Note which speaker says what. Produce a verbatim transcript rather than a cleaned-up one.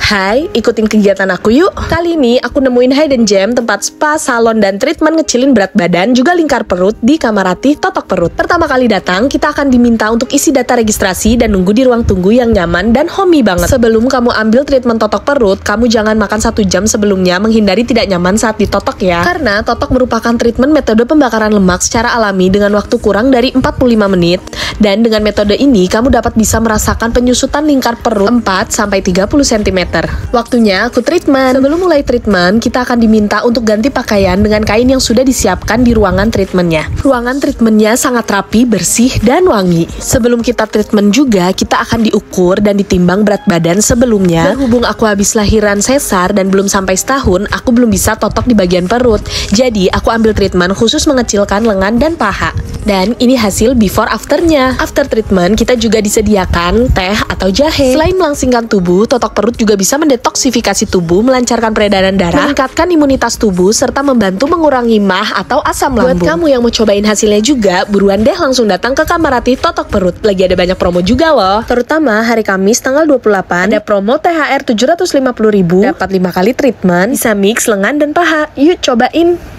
Speaker 1: Hai, ikutin kegiatan aku yuk. Kali ini aku nemuin Hidden Gem, tempat spa, salon, dan treatment ngecilin berat badan, juga lingkar perut di Kamaratih, Totok Perut. Pertama kali datang, kita akan diminta untuk isi data registrasi dan nunggu di ruang tunggu yang nyaman dan homey banget. Sebelum kamu ambil treatment totok perut, kamu jangan makan satu jam sebelumnya, menghindari tidak nyaman saat ditotok ya. Karena totok merupakan treatment metode pembakaran lemak secara alami dengan waktu kurang dari empat puluh lima menit. Dan dengan metode ini, kamu dapat bisa merasakan penyusutan lingkar perut empat sampai tiga puluh sentimeter. Waktunya aku treatment. Sebelum mulai treatment, kita akan diminta untuk ganti pakaian dengan kain yang sudah disiapkan di ruangan treatmentnya. Ruangan treatmentnya sangat rapi, bersih, dan wangi. Sebelum kita treatment juga, kita akan diukur dan ditimbang berat badan sebelumnya. Berhubung aku habis lahiran sesar dan belum sampai setahun, aku belum bisa totok di bagian perut. Jadi, aku ambil treatment khusus mengecilkan lengan dan paha. Dan ini hasil before afternya. After treatment, kita juga disediakan teh atau jahe. Selain melangsingkan tubuh, totok perut juga bisa mendetoksifikasi tubuh, melancarkan peredaran darah, meningkatkan imunitas tubuh, serta membantu mengurangi mah atau asam lambung. Buat kamu yang mau cobain hasilnya juga, buruan deh langsung datang ke Kamaratih Totok Perut. Lagi ada banyak promo juga loh. Terutama hari Kamis tanggal dua puluh delapan, ada promo T H R tujuh ratus lima puluh ribu, dapat lima kali treatment, bisa mix lengan dan paha. Yuk cobain!